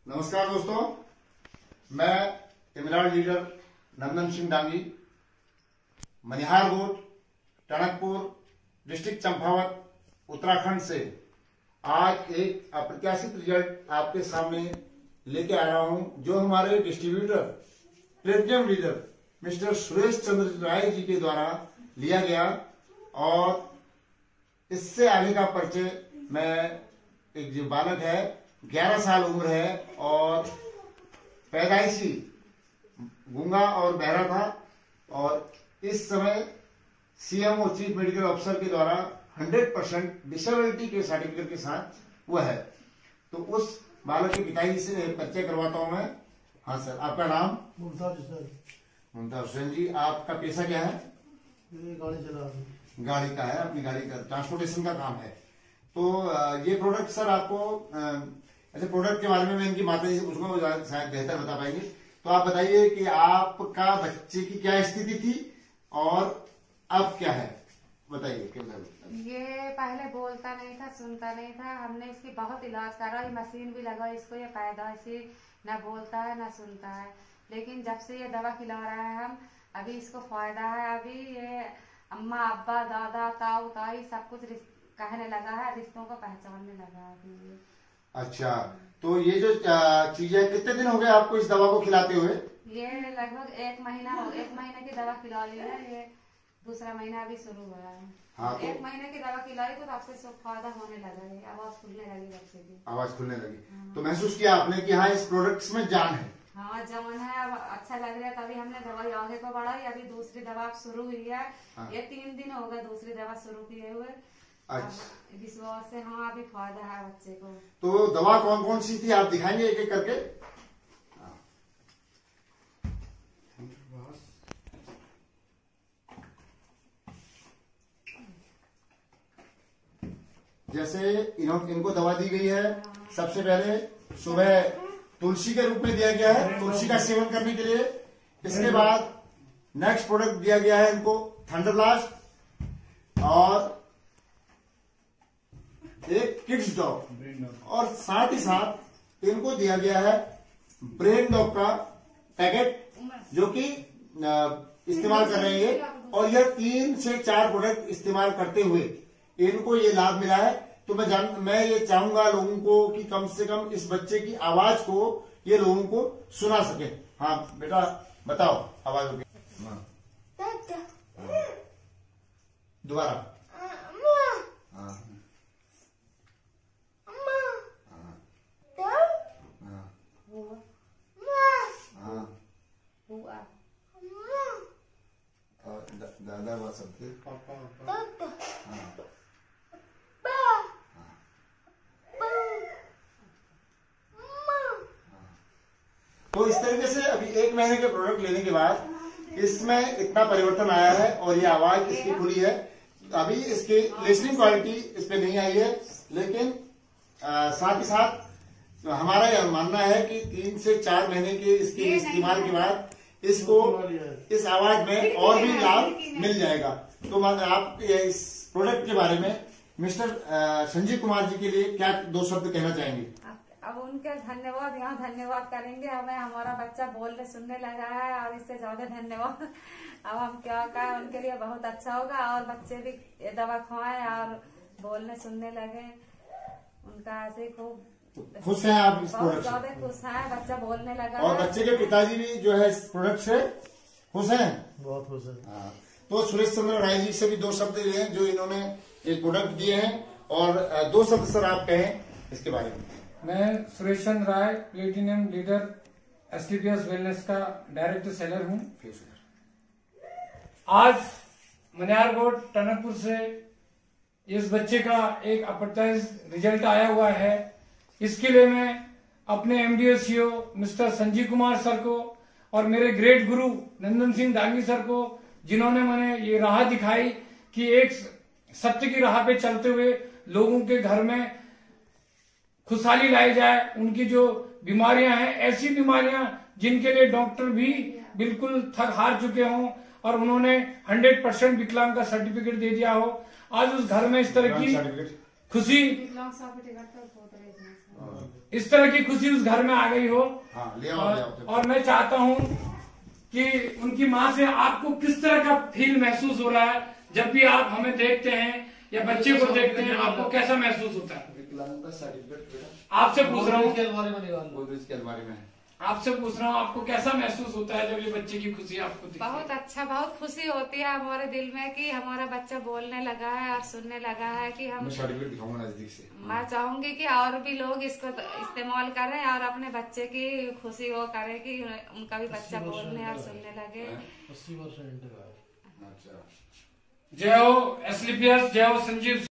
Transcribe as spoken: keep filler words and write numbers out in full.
नमस्कार दोस्तों, मैं emerald leader Nandan Singh Dangi, Manihar road, Tanakpur, district Champawat, Uttarakhand से आज एक अप्रत्याशित रिजल्ट आपके सामने लेके आ रहा हूं, जो हमारे distributor platinum leader mister Suresh Chandra Rai ji के द्वारा लिया गया। और इससे आगे का परिचय, मैं एक जो बालक है, ग्यारह साल उम्र है और पैदाइशी गूंगा और बहरा था, और इस समय सीएमओ चीफ मेडिकल ऑफिसर के द्वारा सौ परसेंट डिसेबिलिटी के सर्टिफिकेट के साथ हुआ है। तो उस बालक के पिताजी से परिचय करवाता हूं मैं। हाँ सर, आपका नाम? मुमताज सर। मुमताज हुसैन जी, आपका पेशा क्या है? गाड़ी चला गाड़ी का है, अपनी गाड़ी का ट्रांसपोर्टेशन का काम है। तो ये प्रोडक्ट सर आपको, ऐसे प्रोडक्ट के बारे में मैं इनकी माता जी से पूछूंगा, शायद बेहतर बता पाएंगे। तो आप बताइए कि आपका बच्चे की क्या स्थिति थी और अब क्या है, बताइए। ये पहले बोलता नहीं था, सुनता नहीं था। हमने इसकी बहुत इलाज करा, ये मशीन भी लगाई इसको, ये पैदाइशी न बोलता है न सुनता है। लेकिन जब से ये दवा खिला रहा है हम, अभी इसको फायदा है। अभी ये अम्मा, अब्बा, दादा, ताऊ, ताई सब कुछ कहने लगा है, रिश्तों को पहचानने लगा है अभी। अच्छा, तो ये जो चीज है, कितने दिन हो गए आपको इस दवा को खिलाते हुए? ये लगभग एक महीना हो, एक महीने की दवा खिला ली है, ये दूसरा महीना अभी शुरू हुआ है। हाँ, तो एक महीने की दवा खिलाई तो आपसे सब फायदा होने लगा है, आवाज खुलने लगी बच्चे की, आवाज खुलने लगी। हाँ। तो महसूस किया आपने कि हाँ, इस प्रोडक्ट्स में जान है? हाँ, जान है। अब अच्छा लग रहा है, तभी हमने दवाई आगे को बढ़ाई। अभी दूसरी दवा शुरू हुई है। हाँ। ये तीन दिन हो गए दूसरी दवा शुरू किए हुए। अच्छा, विश्वास से हाँ, अभी फायदा है बच्चे को। तो दवा कौन कौन सी थी, आप दिखाएंगे एक एक करके? जैसे इन्होंने इनको दवा दी गई है, सबसे पहले सुबह तुलसी के रूप में दिया गया है, तुलसी का सेवन करने के लिए। इसके बाद नेक्स्ट प्रोडक्ट दिया गया है इनको थंडर ब्लास्ट, और एक किड्स डॉग, और साथ ही साथ इनको दिया गया है ब्रेन डॉग का पैकेट, जो कि इस्तेमाल कर रहे हैं। और यह तीन से चार प्रोडक्ट इस्तेमाल करते हुए इनको ये लाभ मिला है। तो मैं जान मैं ये चाहूंगा लोगों को कि कम से कम इस बच्चे की आवाज को ये लोगों को सुना सके। हाँ बेटा, बताओ आवाज होगी दोबारा। दादा बात सबके पापा। तो इस तरीके से अभी एक महीने के प्रोडक्ट लेने के बाद इसमें इतना परिवर्तन आया है, और ये आवाज इसकी खुली है। अभी इसकी लिसनिंग क्वालिटी इस पे नहीं आई है, लेकिन आ, साथ ही साथ हमारा यह मानना है कि तीन से चार महीने के इसके इस्तेमाल के बाद इसको इस आवाज में और भी लाभ मिल जाएगा। तो आप इस प्रोडक्ट के बारे में मिस्टर संजीव कुमार जी के लिए क्या दो शब्द कहना चाहेंगे? अब उनके धन्यवाद, यहाँ धन्यवाद करेंगे। हमें हमारा बच्चा बोलने सुनने लगा है, और इससे ज्यादा धन्यवाद अब हम क्या कहें। उनके लिए बहुत अच्छा होगा, और बच्चे भी ये दवा खाएं और बोलने सुनने लगे। उनका ऐसे खूब खुश हैं आप इस प्रोडक्ट से? ज्यादा खुश है, बच्चा बोलने लगा। और बच्चे के पिताजी भी जो है इस प्रोडक्ट से खुश हैं? बहुत खुश है। हाँ, तो सुरेश चंद्र राय जी से भी दो शब्द लिए जो इन्होंने एक प्रोडक्ट दिए हैं, और दो शब्द सर आप कहें इसके बारे में। मैं Suresh Chandra Rai, platinum leader STPS wellness का डायरेक्टर सेलर हूँ। आज मनिहार रोड टनकपुर से इस बच्चे का एक अप्रत्याशित रिजल्ट आया हुआ है। इसके लिए मैं अपने MDO CEO mister Sanjeev Kumar sir को, और मेरे ग्रेट गुरु नंदन सिंह डांगी सर को, जिन्होंने मैंने ये राह दिखाई कि एक सत्य की राह पे चलते हुए लोगों के घर में खुशहाली लाई जाए। उनकी जो बीमारियां हैं, ऐसी बीमारियां जिनके लिए डॉक्टर भी बिल्कुल थक हार चुके हों, और उन्होंने हंड्रेड परसेंट विकलांग का सर्टिफिकेट दे दिया हो, आज उस घर में इस तरह की खुशी, विकलांग सर्टिफिकेट तो गोदरेज में सर। हाँ, इस तरह की खुशी उस घर में आ गई हो। हाँ ले आओ और, ले आओ और मैं चाहता हूँ कि उनकी माँ से आपको किस तरह का फील महसूस हो रहा है जब भी आप हमें देखते हैं या बच्चे को देखते हैं, आपको कैसा महसूस होता है? विकलांग का सर्टिफिकेट आपसे पूछ रहा हूँ, के अलमारी में निकाल लो। गोदरेज के अलमारी में है। आपसे पूछ रहा हूँ, आपको कैसा महसूस होता है जब ये बच्चे की खुशी आपको दिखती है? बहुत अच्छा, बहुत खुशी होती है हमारे दिल में कि हमारा बच्चा बोलने लगा है और सुनने लगा है कि हम। मैं सर्टिफिकेट दिखाऊंगा नजदीक से। मैं चाहूंगी कि और भी लोग इसको इस्तेमाल करें और अपने बच्चे की खुशी वो करें कि उनका भी बच्चा बोलने और सुनने लगे। अस्सी परसेंट का है। अच्छा। जय हो एसलीपीएस, जय हो संजीव।